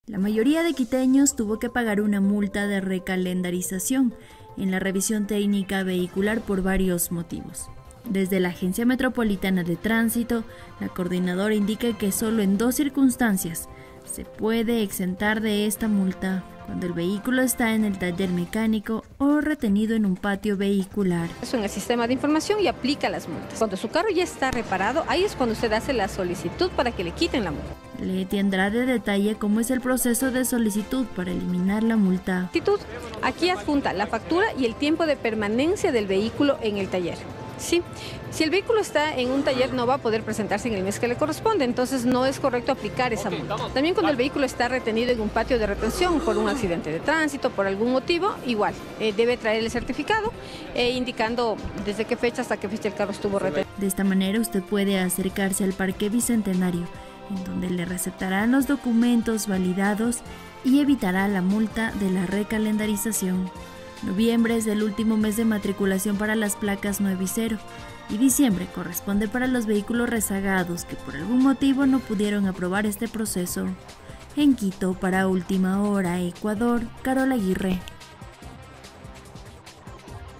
La mayoría de quiteños tuvo que pagar una multa de recalendarización en la revisión técnica vehicular por varios motivos. Desde la Agencia Metropolitana de Tránsito, la coordinadora indica que solo en 2 circunstancias se puede exentar de esta multa: cuando el vehículo está en el taller mecánico o retenido en un patio vehicular. Eso en el sistema de información y aplica las multas. Cuando su carro ya está reparado, ahí es cuando usted hace la solicitud para que le quiten la multa. Leti Andrade detalla cómo es el proceso de solicitud para eliminar la multa. Aquí adjunta la factura y el tiempo de permanencia del vehículo en el taller. Sí, si el vehículo está en un taller no va a poder presentarse en el mes que le corresponde, entonces no es correcto aplicar esa multa. También cuando el vehículo está retenido en un patio de retención por un accidente de tránsito, por algún motivo, igual, debe traer el certificado indicando desde qué fecha hasta qué fecha el carro estuvo retenido. De esta manera usted puede acercarse al Parque Bicentenario, en donde le recetarán los documentos validados y evitará la multa de la recalendarización. Noviembre es el último mes de matriculación para las placas 9 y 0, y diciembre corresponde para los vehículos rezagados que por algún motivo no pudieron aprobar este proceso. En Quito, para Última Hora Ecuador, Carol Aguirre.